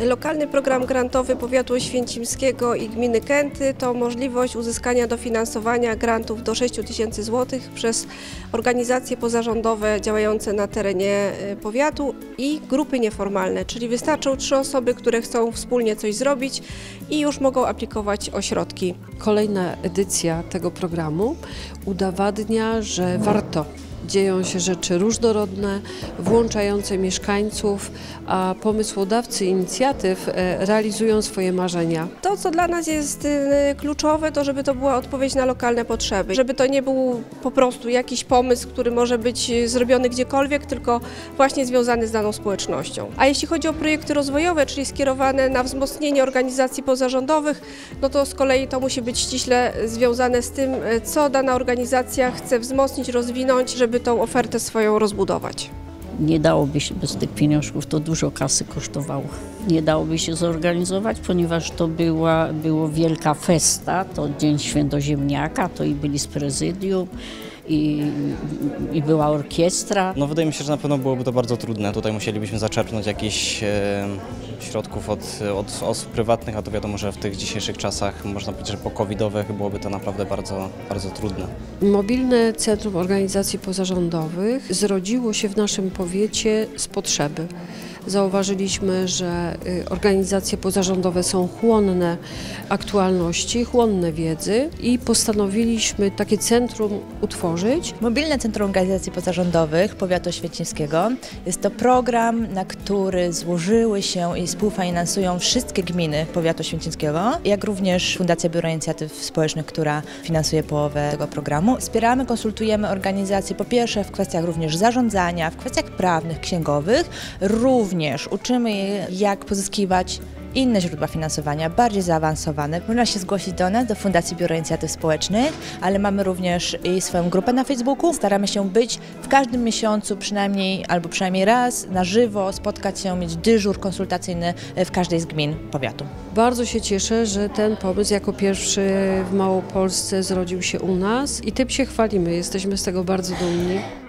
Lokalny program grantowy powiatu oświęcimskiego i gminy Kęty to możliwość uzyskania dofinansowania grantów do 6 000 złotych przez organizacje pozarządowe działające na terenie powiatu i grupy nieformalne, czyli wystarczą 3 osoby, które chcą wspólnie coś zrobić i już mogą aplikować o środki. Kolejna edycja tego programu udowadnia, że warto. Dzieją się rzeczy różnorodne, włączające mieszkańców, a pomysłodawcy inicjatyw realizują swoje marzenia. To, co dla nas jest kluczowe, to żeby to była odpowiedź na lokalne potrzeby. Żeby to nie był po prostu jakiś pomysł, który może być zrobiony gdziekolwiek, tylko właśnie związany z daną społecznością. A jeśli chodzi o projekty rozwojowe, czyli skierowane na wzmocnienie organizacji pozarządowych, no to z kolei to musi być ściśle związane z tym, co dana organizacja chce wzmocnić, rozwinąć, żeby tą ofertę swoją rozbudować. Nie dałoby się bez tych pieniążków, to dużo kasy kosztowało. Nie dałoby się zorganizować, ponieważ to było wielka festa, to Dzień Świętoziemniaka, to i byli z prezydium, i była orkiestra. No wydaje mi się, że na pewno byłoby to bardzo trudne. Tutaj musielibyśmy zaczerpnąć jakichś środków od osób prywatnych, a to wiadomo, że w tych dzisiejszych czasach, można powiedzieć, że po-covidowych byłoby to naprawdę bardzo, bardzo trudne. Mobilne Centrum Organizacji Pozarządowych zrodziło się w naszym powiecie z potrzeby. Zauważyliśmy, że organizacje pozarządowe są chłonne aktualności, chłonne wiedzy i postanowiliśmy takie centrum utworzyć. Mobilne Centrum Organizacji Pozarządowych Powiatu Oświęcimskiego jest to program, na który złożyły się i współfinansują wszystkie gminy Powiatu Oświęcimskiego, jak również Fundacja Biuro Inicjatyw Społecznych, która finansuje połowę tego programu. Wspieramy, konsultujemy organizacje po pierwsze w kwestiach również zarządzania, w kwestiach prawnych, księgowych, również uczymy je, jak pozyskiwać inne źródła finansowania, bardziej zaawansowane. Można się zgłosić do nas, do Fundacji Biuro Inicjatyw Społecznych, ale mamy również i swoją grupę na Facebooku. Staramy się być w każdym miesiącu przynajmniej albo przynajmniej raz na żywo, spotkać się, mieć dyżur konsultacyjny w każdej z gmin powiatu. Bardzo się cieszę, że ten pomysł jako pierwszy w Małopolsce zrodził się u nas i tym się chwalimy. Jesteśmy z tego bardzo dumni.